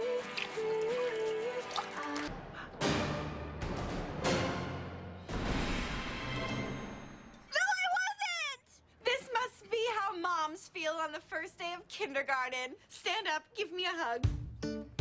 This must be how moms feel on the first day of kindergarten. Stand up, give me a hug.